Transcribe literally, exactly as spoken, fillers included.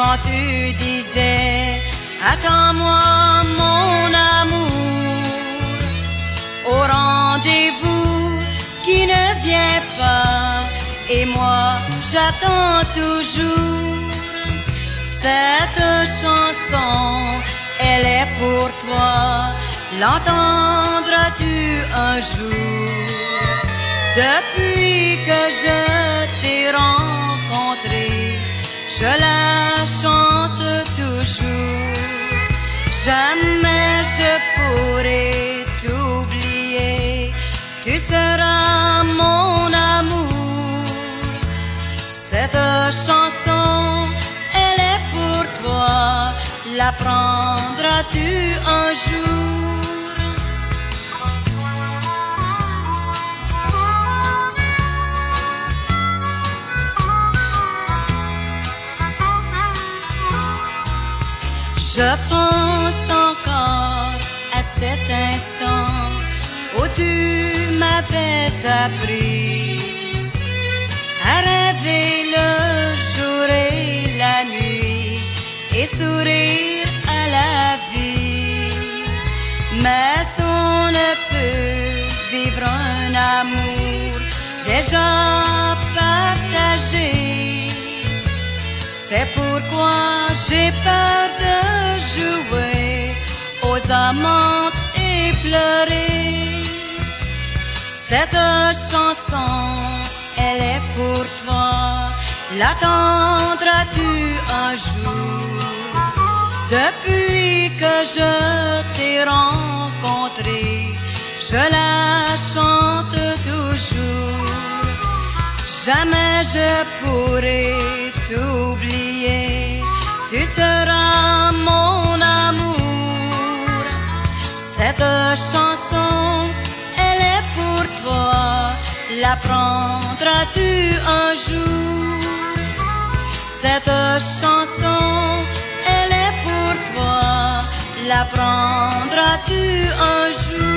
quand tu disais attends-moi mon amour, au rendez-vous qui ne vient pas, et moi j'attends toujours. Cette chanson, elle est pour toi, l'entendras-tu un jour? Depuis que je t'ai rencontré, je la chante toujours. Jamais je pourrai t'oublier, tu seras mon amour. Cette chanson, elle est pour toi, l'apprendras-tu un jour? Je pense encore à cet instant où tu m'avais appris à rêver le jour et la nuit et sourire à la vie. Mais on ne peut vivre un amour déjà partagé. C'est pourquoi j'ai peur de jouer aux amantes et pleurer. Cette chanson, elle est pour toi, l'attendras-tu un jour? Depuis que je t'ai rencontré, je la chante toujours. Jamais je pourrai t'oublier, tu seras mon amour. Cette chanson, elle est pour toi, l'apprendras-tu un jour? Cette chanson, elle est pour toi, l'apprendras-tu un jour?